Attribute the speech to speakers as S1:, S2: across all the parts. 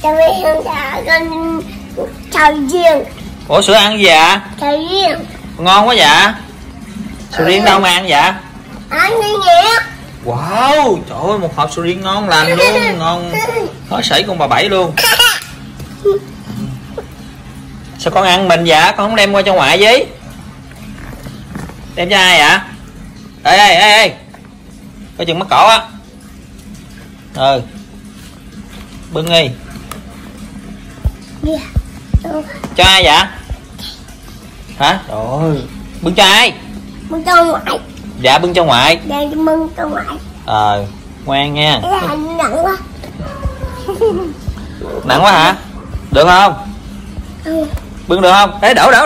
S1: Sầu riêng.
S2: Ủa sữa ăn gì ạ?
S1: Sầu riêng.
S2: Ngon quá dạ. Sầu riêng đâu mà ăn dạ?
S1: Ăn như vậy.
S2: Wow, trời ơi một hộp sầu riêng ngon lành luôn, ngon khó sảy con bà Bảy luôn. Sao con ăn mình dạ, con không đem qua cho ngoại với? Đem cho ai vậy? Ê, coi chừng mắc cổ á. Bưng đi. Cho ai vậy? Hả? Rồi, bưng cho ai?
S1: Bưng cho ngoại.
S2: Dạ bưng cho ngoại.
S1: Dạ bưng cho ngoại.
S2: Ngoan nha.
S1: Nặng quá.
S2: Nặng quá hả? Được không? Bưng được không? Ê đổ.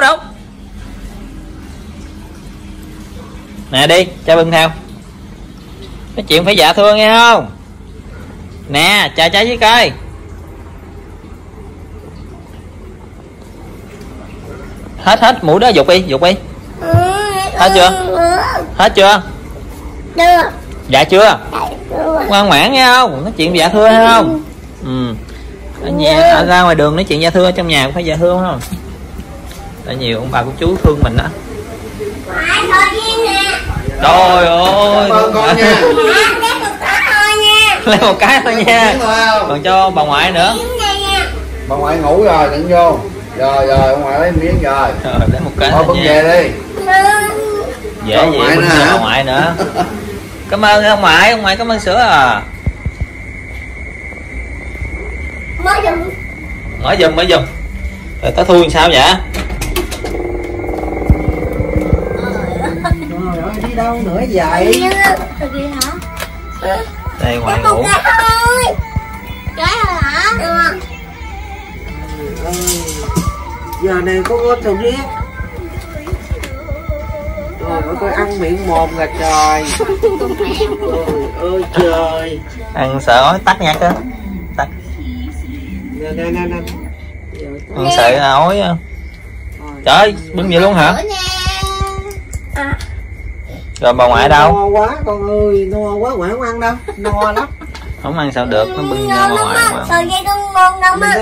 S2: Nè đi, cha bưng theo. Nói chuyện phải dạ thưa nghe không? Nè, cha trái với coi. Hết mũi đó dục đi. Hết chưa? Hết chưa?
S1: Được.
S2: Dạ chưa? Ngoan ngoãn nghe không? Nói chuyện dạ thưa hay không? Ở nhà ra ngoài đường nói chuyện dạ thưa, trong nhà cũng phải dạ thưa không? Tại nhiều ông bà cô chú thương mình đó. Trời ơi.
S3: Con nha.
S2: Lấy một cái thôi nha. Còn cho bà ngoại nữa.
S3: Bà ngoại ngủ rồi, đừng vô. Rồi ông ngoại lấy miếng rồi.
S2: Lấy một cái
S3: thôi
S2: thôi nha.
S3: về đi.
S2: Dễ vậy bưng cho bà ngoại nữa. Cảm ơn ông ngoại cảm ơn sữa à. Mở giùm. Rồi tao thui làm sao vậy?
S3: Rồi đi đâu nữa vậy?
S2: Đây ngoại ngủ.
S1: Cái hả?
S3: Giờ này có sầu riêng. Rồi coi ăn miệng mồm là trời. Trời ơi trời.
S2: Ăn sợ ói tắt nha cơ. Tắt.
S3: Nè.
S2: Ăn sợ ói. Trời ơi, bưng vậy luôn hả? Rồi bà ngoại đâu?
S3: No quá con ơi, no quá ngoại không ăn đâu, no lắm.
S2: Không ăn sao được, nó bưng cho bà ngoại mà.
S1: Sầu riêng con ngon đâu má.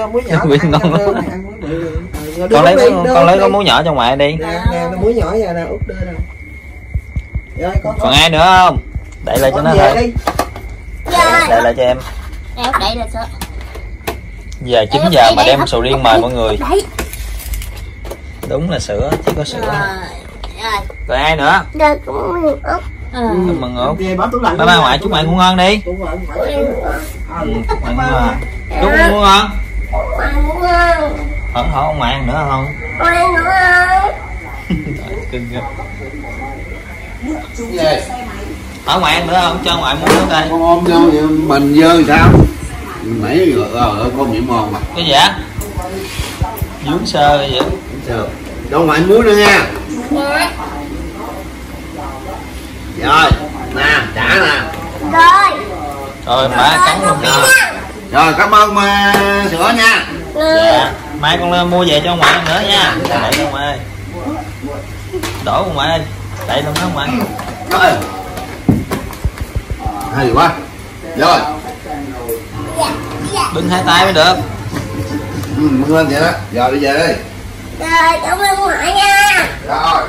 S2: Con lấy cái muối nhỏ cho ngoại đi.
S3: Nè, muối nhỏ giờ nè, út đưa nè. Rồi
S2: Còn ai nữa không? Đậy lại cho nó thôi. Đậy lại cho em.
S1: Đậy là sao?
S2: Giờ 9 giờ mà đem sầu riêng mời mọi người. Đúng là sữa, chỉ có sữa. Rồi ai nữa? Mừng Út. Bye bye ngoại, chúc ngoại ngủ ngon đi. Chúc ngoại ngủ ngon. Chúc ngủ ngon. Hỏi ông ngoại ăn nữa không? Cưng kìa. Hỏi ngoại ăn nữa không? Cho ngoại muốn nữa đây.
S3: Con ôm vô vậy mình dơ sao? Nãy con miệng mòn mà.
S2: Cái gì vậy? Dướng sơ vậy.
S3: Cho ngoại muối nữa nha. Rồi, nè, trả nè.
S2: Rồi, bà cắn luôn.
S3: Rồi, cảm ơn sữa nha.
S2: Dạ, mai con lên mua về cho ngoại nữa nha. Đậy cho ngoại. Đổ ngoại ơi. Đậy luôn đó ngoại.
S3: Rồi. Hay quá. Rồi.
S2: Bưng hai tay mới được.
S3: Bưng lên vậy đó. Rồi đi về đi.
S1: Rồi, cảm ơn ngoại nha.
S3: Rồi.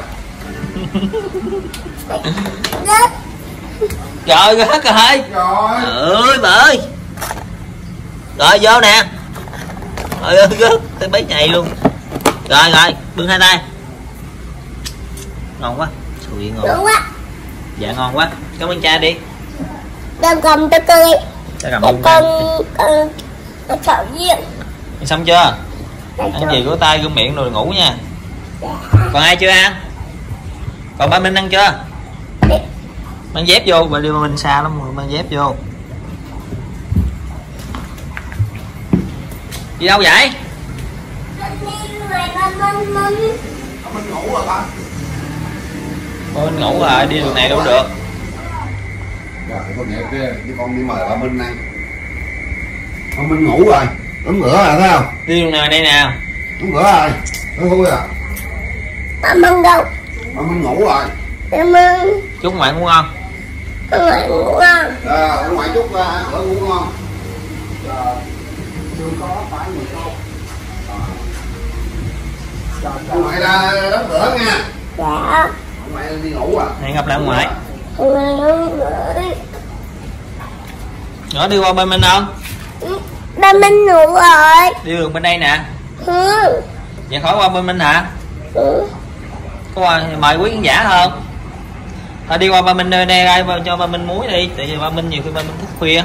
S2: Rồi hết rồi.
S3: Rồi.
S2: Ơi bà ơi. Rồi vô nè. Trời ơi gớt tới bấy nhầy luôn. Rồi bưng hai tay. Ngon quá. Sầu riêng ngon quá. Dạ ngon quá. Cảm ơn cha đi.
S1: Con cầm cho cười.
S2: Cha cầm luôn.
S1: Con sầu riêng.
S2: Xong chưa? Ăn gì của tay gom miệng rồi ngủ nha. Còn ai chưa ăn? Còn ba Minh ăn chưa? Mang dép vô, bà đi ba Minh xa lắm rồi, mang dép vô. Đi đâu vậy?
S3: Mình ngủ rồi ba.
S2: Minh ngủ rồi, đi đường này đâu được.
S3: Rồi con nhẹ kia, con đi mời ba Minh ăn. Con Minh ngủ rồi, đóng cửa rồi thấy không?
S2: Đi đường này đây nè.
S3: Đóng cửa rồi, nó vui à.
S1: Ba Minh đâu?
S3: Ba Minh ngủ rồi.
S1: Ba Minh.
S2: Chúc ngoại ngủ ngon.
S1: Ngoại ngủ ngon.
S3: Ngoại chúc cửa ngủ ngon. Ngoại ra đóng cửa nha.
S1: Dạ.
S3: Ngoại đi ngủ à?
S2: Hẹn gặp lại ngoại. Nhỏ đi qua bên mình không?
S1: Ba Minh ngủ rồi.
S2: Đi đường bên đây nè.
S1: Ừ.
S2: Vậy khỏi qua bên mình hả?
S1: Ừ.
S2: Có qua mời quý khán giả không? Thôi đi qua ba Minh đây ra cho ba Minh muối đi, tại vì ba Minh nhiều khi ba Minh thức khuya.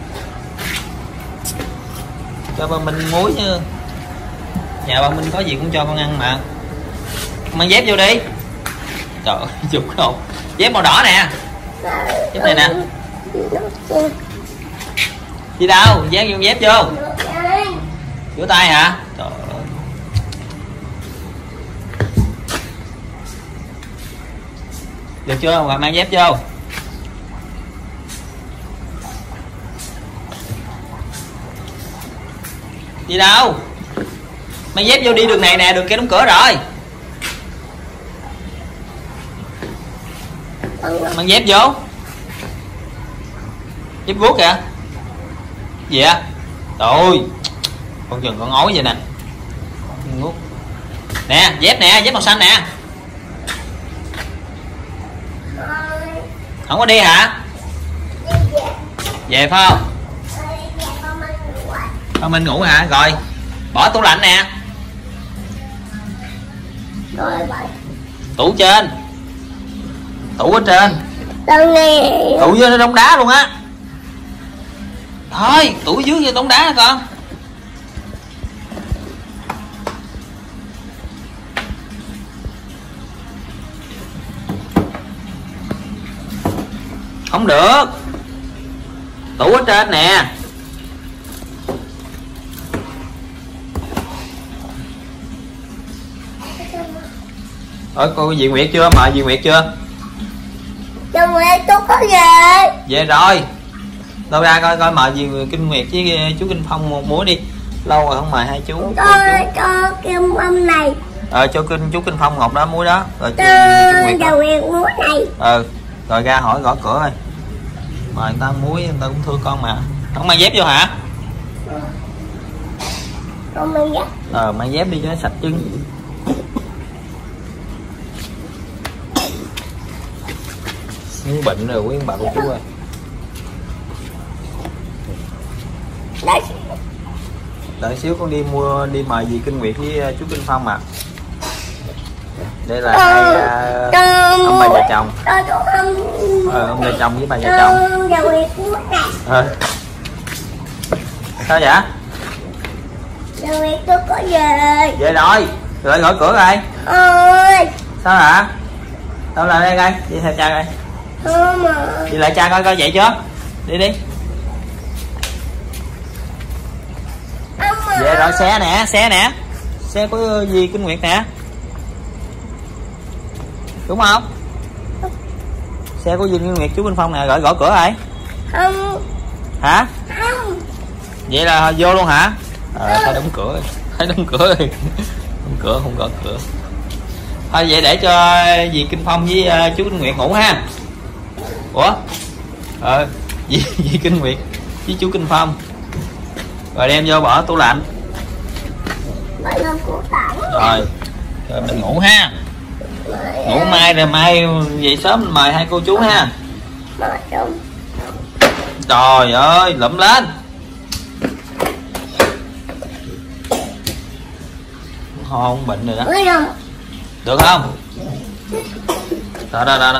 S2: Cho ba Minh muối chứ. Nhà ba Minh có gì cũng cho con ăn mà. Mang dép vô đi. Trời ơi, dục không? Dép màu đỏ nè. Dép này nè. Đi đâu? Dán vô dép vô. Rửa tay hả? Trời ơi. Được chưa? Rồi mang dép vô. Đi đâu? Mang dép vô đi đường này nè, đường kia đóng cửa rồi. Mang dép vô. Dép guốc kìa. Gì á? Trời, con chừng con ói vậy nè. Guốc. Nè, dép nè, dép màu xanh nè. Không có đi hả? Về phải không? Con Minh ngủ hả? Rồi, bỏ tủ lạnh nè. Tủ trên. Tủ ở trên. Tủ dưới nó đống đá luôn á. Thôi, tủ dưới vô đống đá nè con. Không được. Tủ ở trên nè. Ơi cô Dì Nguyệt chưa? Mời Dì Nguyệt chưa?
S1: Dì Nguyệt tôi có về.
S2: Về rồi. Đâu ra coi coi mời Dì Kinh Nguyệt với chú Kinh Phong một muối đi. Lâu rồi không mời hai chú.
S1: Cho Kim Phong này.
S2: Cho chú Kinh Phong ngọc đó muối đó. Rồi
S1: Cho Dì Nguyệt muối này.
S2: Rồi ra hỏi gõ cửa thôi. Mời người ta muối, người ta cũng thương con mà. Không mang dép vô hả?
S1: Con mang dép.
S2: Mang dép đi cho nó sạch chân. Muốn bệnh rồi quý bà cô chú ơi. Đợi xíu con đi mời dì Kinh Nguyệt với chú Kinh Phong mà. Đây là hai ông bà già chồng. Ông già chồng với bà già chồng. Sao vậy?
S1: Dì Nguyệt tôi có về.
S2: Về rồi. Rồi gõ cửa rồi.
S1: Ôi.
S2: Sao hả? Đâu là đây coi, đi theo cha coi.
S1: Không mà.
S2: Đi lại cha coi coi vậy chưa? Đi đi. Về rồi, xe nè, xe nè. Xe của dì Kinh Nguyệt nè. Đúng không? Xe của dì Kinh Nguyệt chú Kinh Phong nè, gọi gõ cửa rồi.
S1: Không.
S2: Hả?
S1: Không.
S2: Vậy là vô luôn hả? Thôi đóng cửa. Thấy đóng cửa rồi. Đóng cửa không gõ cửa. Thôi vậy để cho dì Kinh Phong với chú Kinh Nguyệt ngủ ha. Ủa? Dì Kinh Nguyệt với chú Kinh Phong. Rồi đem vô bỏ tủ lạnh. Rồi mình ngủ ha. Ngủ mai rồi mai dậy sớm mời hai cô chú ha. Trời ơi, lụm lên. Không bệnh rồi đó. Được không? Đó.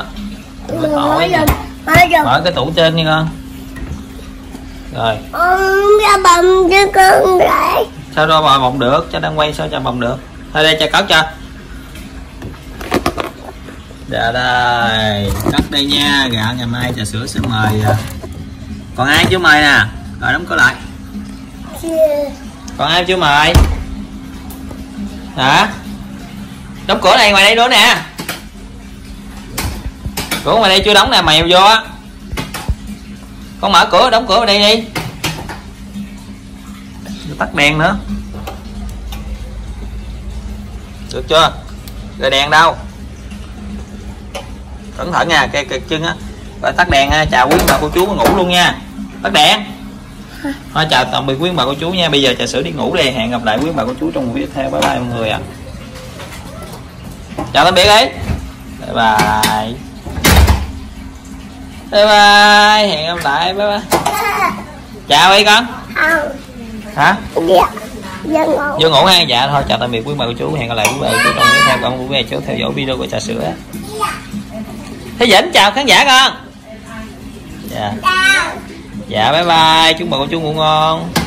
S2: Mở cái tủ trên đi con. Rồi.
S1: Ra bồng cho con lại.
S2: Sao đâu mà bồng được, cha đang quay sao cha bồng được. Thôi đây cha cất cho. Dạ đây, cất đây nha, gạo ngày mai trà sữa sẽ mời. Còn ai chưa mời nè? Rồi đóng cửa lại. Còn ai chưa mời? Hả? Đóng cửa này ngoài đây nữa nè. Cửa ngoài đây chưa đóng nè, mèo vô á. Con mở cửa, đóng cửa vào đây đi. Tắt đèn nữa. Được chưa? Rồi đèn đâu? Cẩn thận nha, cây chân á. Rồi tắt đèn, chào quý bà cô chú ngủ luôn nha. Tắt đèn. Thôi chào tạm biệt quý bà cô chú nha. Bây giờ Trà Sữa đi ngủ đây. Hẹn gặp lại quý bà cô chú trong một video tiếp theo. Bye bye mọi người ạ. Chào tạm biệt đi. Bye bye. Bye bye. Hẹn gặp lại. Bye bye. Chào đi con.
S1: Không.
S2: Hả?
S1: Dạ.
S2: Vô ngủ ha. Dạ thôi chào tạm biệt quý bà cô chú. Hẹn gặp lại quý bà cô chú trong tiếp theo. Còn quý bà chú theo dõi video của Trà Sữa. Thế Vĩnh chào khán giả con. Dạ. Dạ bye bye. Chúc bà cô chú ngủ ngon.